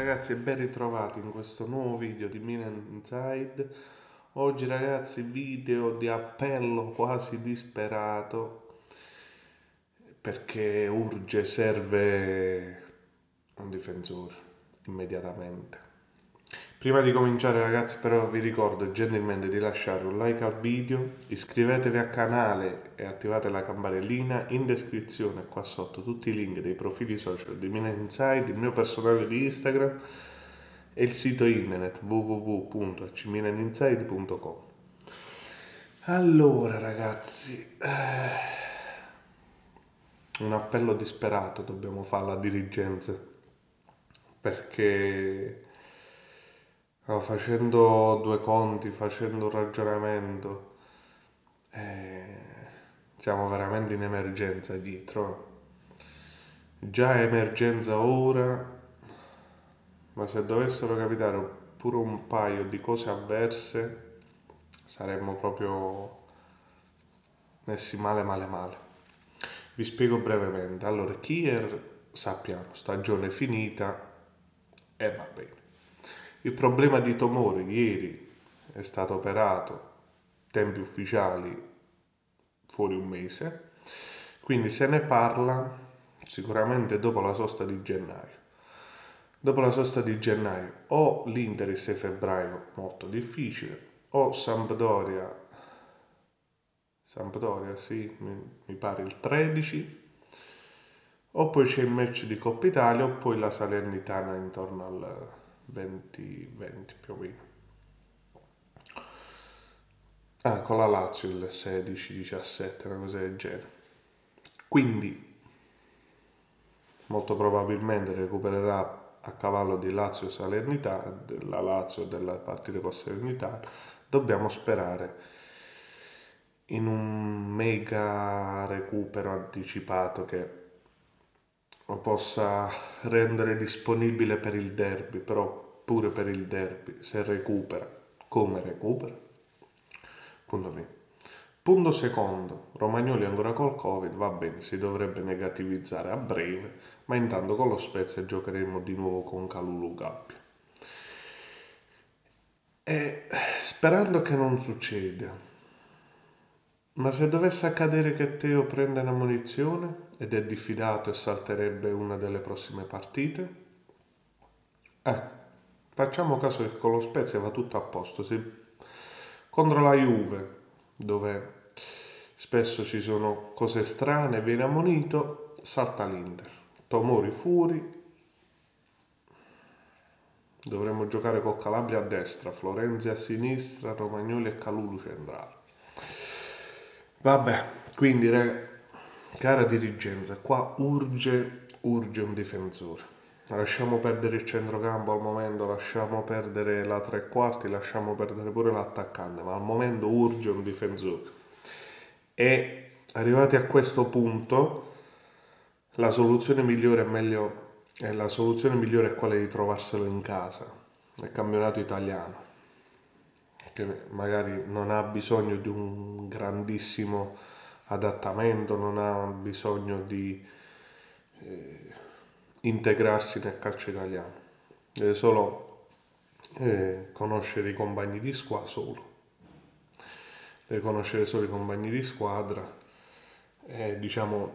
ragazzi e ben ritrovati in questo nuovo video di Milan Inside. Oggi ragazzi video di appello quasi disperato perché serve un difensore immediatamente. Prima di cominciare ragazzi però vi ricordo gentilmente di lasciare un like al video, iscrivetevi al canale e attivate la campanellina. In descrizione qua sotto tutti i link dei profili social di Milan Inside, il mio personale di Instagram e il sito internet www.acmilaninside.com. Allora ragazzi, un appello disperato dobbiamo fare alla dirigenza perché facendo due conti, facendo un ragionamento, siamo veramente in emergenza dietro. Già è emergenza ora, ma se dovessero capitare pure un paio di cose avverse, saremmo proprio messi male male male. Vi spiego brevemente. Allora, Kier, sappiamo, stagione finita e va bene. Il problema di Tomori ieri è stato operato, tempi ufficiali fuori un mese, quindi se ne parla sicuramente dopo la sosta di gennaio. Dopo la sosta di gennaio o l'Inter il 6 febbraio, molto difficile, o Sampdoria sì, mi pare il 13, o poi c'è il match di Coppa Italia o poi la Salernitana intorno al 20 più o meno. Con la Lazio il 16-17, una cosa del genere. Quindi molto probabilmente recupererà a cavallo di Lazio-Salernitana, della Lazio della partita con Salernitana. Dobbiamo sperare in un mega recupero anticipato che lo possa rendere disponibile per il derby, però pure per il derby, se recupera, come recupera? Punto primo. Punto secondo, Romagnoli ancora col Covid, va bene, si dovrebbe negativizzare a breve, ma intanto con lo Spezia giocheremo di nuovo con Kalulu Gabbia. E sperando che non succeda, ma se dovesse accadere che Teo prenda una munizione ed è diffidato e salterebbe una delle prossime partite, facciamo caso che con lo Spezia va tutto a posto. Contro la Juve, dove spesso ci sono cose strane, viene ammonito, salta l'Inter. Tomori fuori, dovremmo giocare con Calabria a destra, Florenzi a sinistra, Romagnoli e Kalulu centrale. Vabbè, quindi cara dirigenza, qua urge un difensore. Lasciamo perdere il centrocampo al momento, lasciamo perdere la tre quarti, lasciamo perdere pure l'attaccante, ma al momento urge un difensore. E arrivati a questo punto, la soluzione migliore è quella di trovarselo in casa, nel campionato italiano, che magari non ha bisogno di un grandissimo adattamento, non ha bisogno di integrarsi nel calcio italiano, deve solo conoscere i compagni di squadra deve conoscere solo i compagni di squadra, è diciamo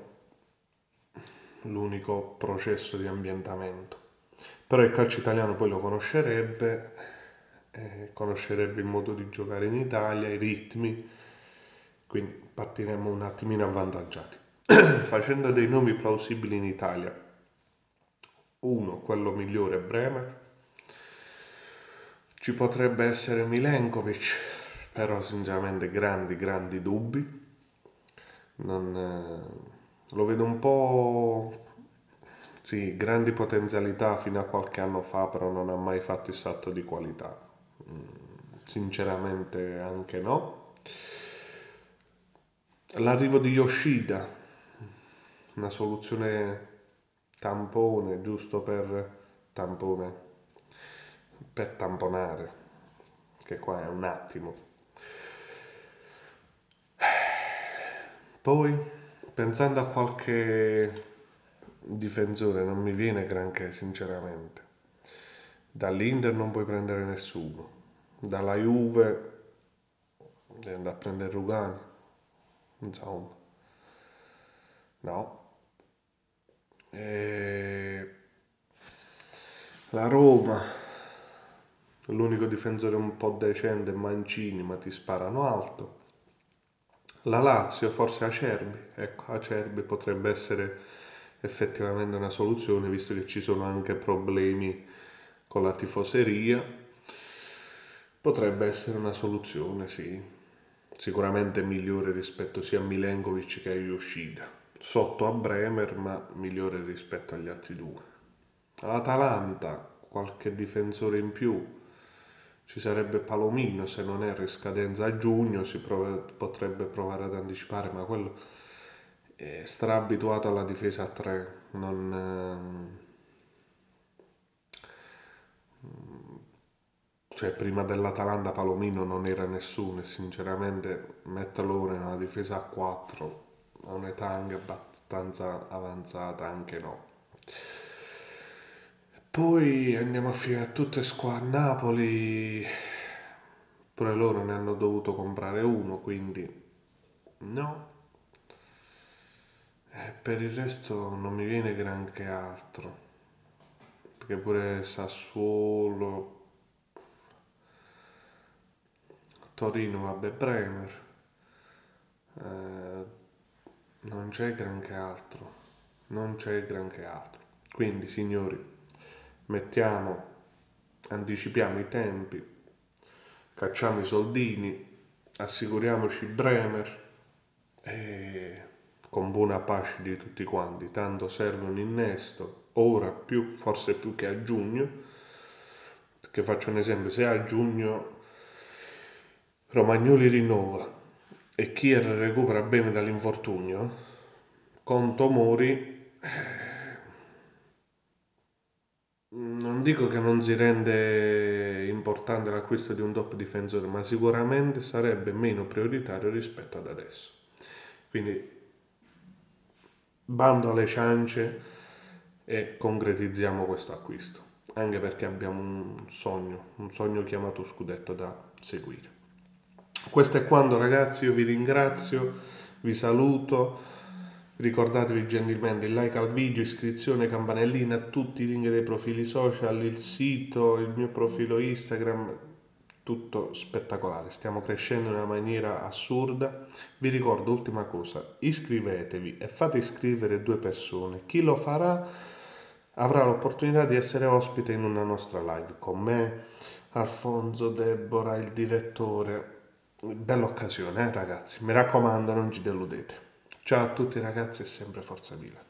l'unico processo di ambientamento. Però il calcio italiano poi lo conoscerebbe, conoscerebbe il modo di giocare in Italia, i ritmi, quindi partiremo un attimino avvantaggiati. Facendo dei nomi plausibili in Italia, uno, quello migliore, Bremer, ci potrebbe essere Milenkovic, però sinceramente grandi dubbi. Lo vedo un po', sì, grandi potenzialità fino a qualche anno fa, però non ha mai fatto il salto di qualità. Sinceramente anche no. L'arrivo di Yoshida, una soluzione tampone, giusto per tamponare, che qua è un attimo. Poi, pensando a qualche difensore, non mi viene granché, sinceramente. Dall'Inter non puoi prendere nessuno, dalla Juve devi andare a prendere Rugani, insomma, no. E la Roma, l'unico difensore un po' decente è Mancini, ma ti sparano alto. La Lazio, forse Acerbi, ecco, Acerbi potrebbe essere effettivamente una soluzione, visto che ci sono anche problemi con la tifoseria. Potrebbe essere una soluzione, sì. Sicuramente migliore rispetto sia a Milenkovic che a Yoshida. Sotto a Bremer, ma migliore rispetto agli altri due. All'Atalanta, qualche difensore in più. Ci sarebbe Palomino, se non è in scadenza a giugno, potrebbe provare ad anticipare, ma quello è straabituato alla difesa a 3, cioè prima dell'Atalanta Palomino non era nessuno e sinceramente metterlo ora in una difesa a 4 a un'età anche abbastanza avanzata, anche no. Poi andiamo a finire tutte squadre. Napoli, pure loro ne hanno dovuto comprare uno, quindi no. Per il resto non mi viene granché altro, perché pure Sassuolo, Torino, vabbè, Bremer, eh, non c'è granché altro, non c'è granché altro. Quindi, signori, mettiamo, anticipiamo i tempi, facciamo i soldini, assicuriamoci Bremer e con buona pace di tutti quanti, tanto serve un innesto, ora più, forse più che a giugno, che faccio un esempio, se a giugno Romagnoli rinnova e Kier recupera bene dall'infortunio, con Tomori non dico che non si rende importante l'acquisto di un top difensore, ma sicuramente sarebbe meno prioritario rispetto ad adesso. Quindi bando alle ciance e concretizziamo questo acquisto, anche perché abbiamo un sogno chiamato scudetto da seguire. Questo è quanto, ragazzi, io vi ringrazio, vi saluto. Ricordatevi gentilmente il like al video, iscrizione, campanellina, tutti i link dei profili social, il sito, il mio profilo Instagram, tutto spettacolare. Stiamo crescendo in una maniera assurda. Vi ricordo, ultima cosa, iscrivetevi e fate iscrivere 2 persone. Chi lo farà avrà l'opportunità di essere ospite in una nostra live con me, Alfonso, Deborah, il direttore. Bella occasione, ragazzi. Mi raccomando, non ci deludete. Ciao a tutti ragazzi e sempre Forza Villa.